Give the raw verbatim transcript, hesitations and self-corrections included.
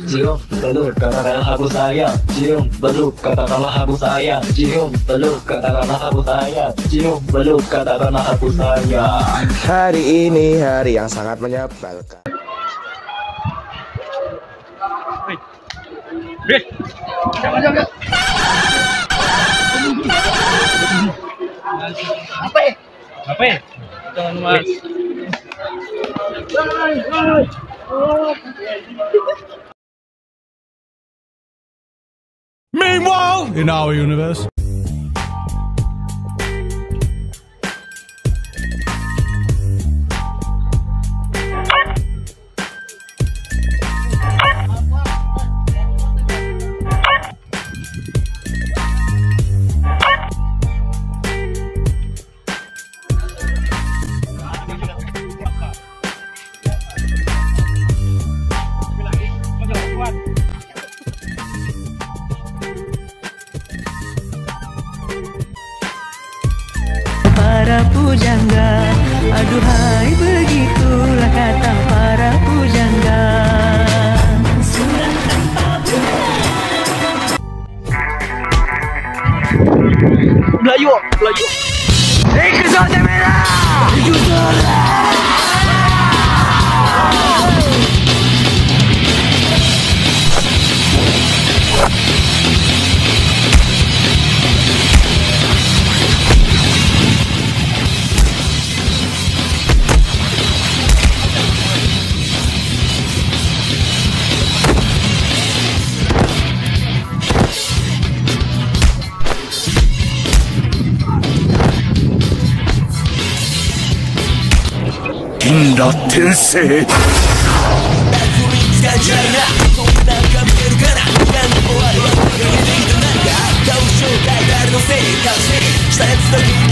cium peluk katakanlah aku sayang, cium peluk katakanlah aku sayang, cium peluk katakanlah aku sayang, cium peluk katakanlah aku sayang. Hari ini hari yang sangat menyebalkan. Wih, jangan jangan. Apa ya? Apa ya? Jangan mas. Meanwhile, in our universe. Para pujangga, aduhai begitulah kata para pujangga. Melayu, Melayu. Eh, kesana merah. Ginda Tensei. Kau